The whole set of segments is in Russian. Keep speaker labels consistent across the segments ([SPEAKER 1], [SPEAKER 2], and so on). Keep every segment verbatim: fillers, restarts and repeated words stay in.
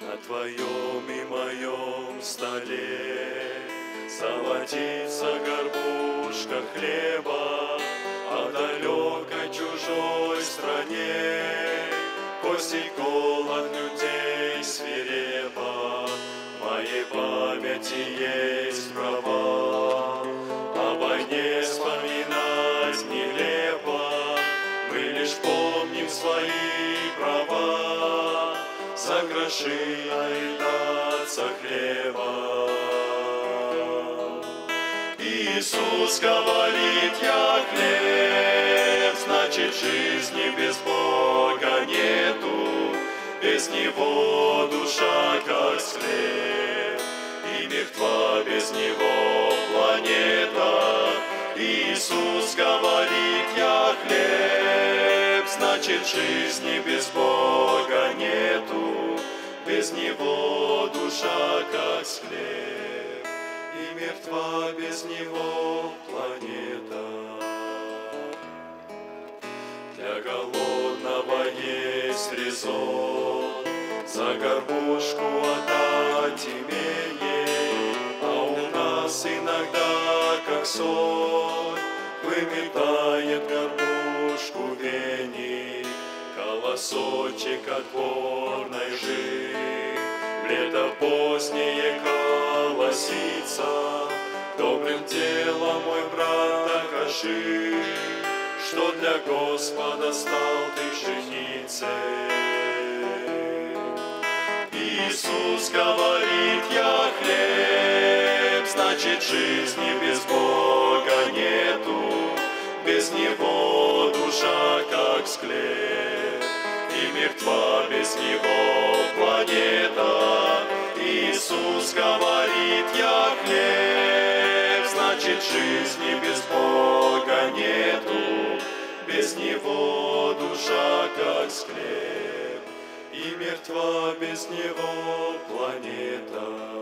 [SPEAKER 1] На твоем и моем столе золотится горбушка хлеба, а в далекой чужой стране косей голод людей свирепо. В моей памяти есть права, о войне вспоминать нелепо. Мы лишь помним свои права, за гроши наедаться хлеба. Иисус говорит: я хлеб, значит, жизни без Бога нету, без Него душа как склеп, и мертва без Него планета. Иисус говорит: я хлеб, значит, жизни без Бога нету, без Него душа как склеп, и мертва без Него планета. Для голодного есть резон за горбушку отдать имение, а у нас иногда, как соль, выметает горбушку веник. Колосочек отборной жи, в лето позднее колосится. Добрым делом, мой брат, докажи, что для Господа стал ты пшеницей. Иисус говорит: я хлеб, значит, жизни без Бога нету, без Него душа как склеп, и мертва без Него планета. Иисус говорит: я хлеб, значит, жизни без Бога нету, без Него душа как склеп, и мертва без Него планета.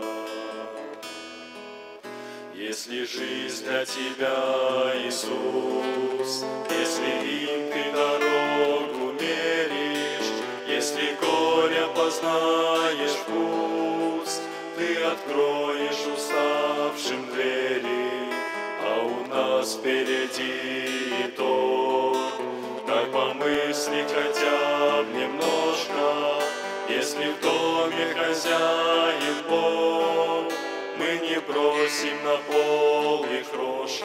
[SPEAKER 1] Если жизнь для тебя, Иисус, если им ты дорогу меришь, если горя познаешь вкус, ты откроешь уставшим двери, а у нас впереди и то, как помыслить хотя бы немножко. Если в доме хозяин Бог, мы не бросим на пол и крошки.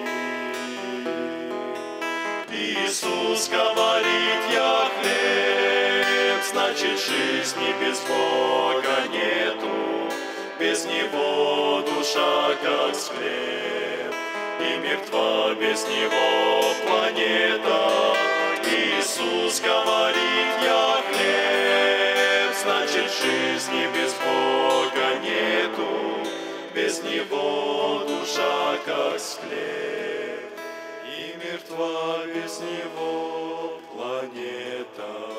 [SPEAKER 1] Иисус говорит: я хлеб, значит, жизни без Бога нету, без Него душа как склеп, и мертва без Него планета. Иисус говорит: я хлеб, значит, жизни без Бога нету, без Него душа как склеп, и мертва без Него планета.